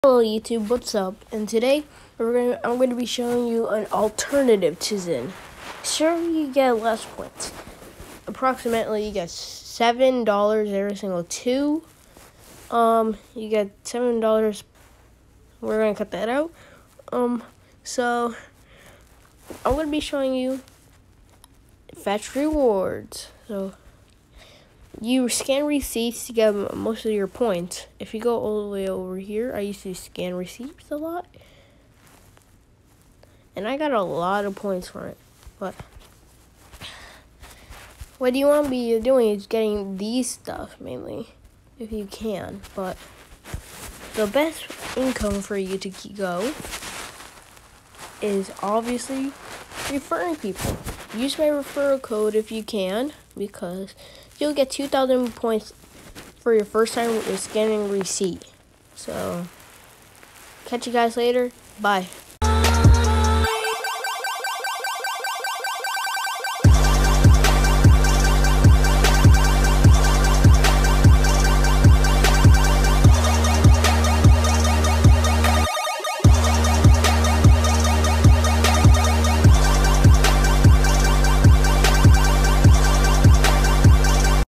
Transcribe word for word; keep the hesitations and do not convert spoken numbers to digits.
Hello YouTube, what's up? And today we're gonna I'm gonna be showing you an alternative to Zynn. Sure, you get less points. Approximately, you get seven dollars every single two. Um, you get seven dollars. We're gonna cut that out. Um, so I'm gonna be showing you fetch rewards. So you scan receipts to get most of your points. If you go all the way over here, I used to scan receipts a lot. And I got a lot of points from it. But what you want to be doing is getting these stuff mainly, if you can. But the best income for you to go is obviously referring people. Use my referral code if you can, because you'll get two thousand points for your first time with scanning receipt. So, catch you guys later. Bye.